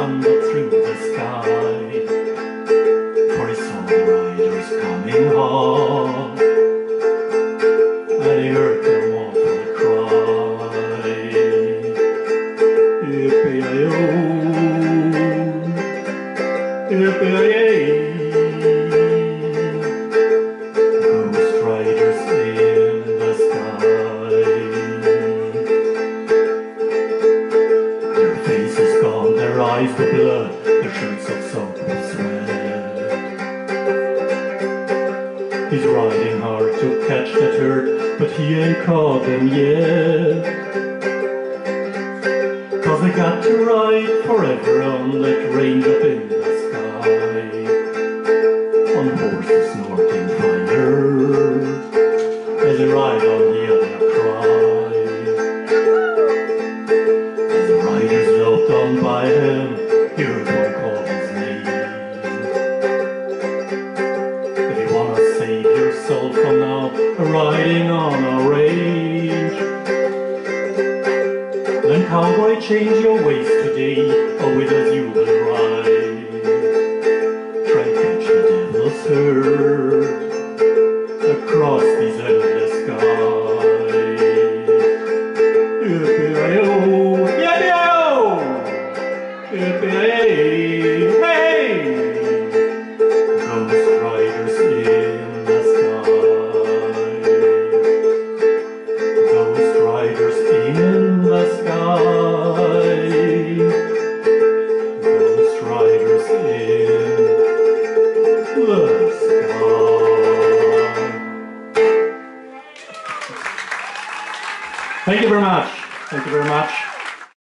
thundered through the sky, for he saw the riders coming home, and he heard them awful cry, yippee-yi-yo, yippee-yi-yay. Ghost riders in the sky, their faces gone, their eyes the blood, their shirts of soap with sweat. He's riding hard to catch that herd, but he ain't caught them yet. 'Cause they got to ride forever on that range up in the sky, on horses snorting fire, as they ride on the other cry. As the riders loped on by him, he heard one call his name. If you wanna save your soul from now, riding on a range, then cowboy, change your ways today, or with us you will ride. Try and catch the devil's herd across these endless skies. Yippee-yi-yo, yippee-yi-yo, yippee-yi-yay, hey! Ghost riders in the sky, ghost riders in the sky, ghost riders in the sky. Thank you very much. Thank you very much.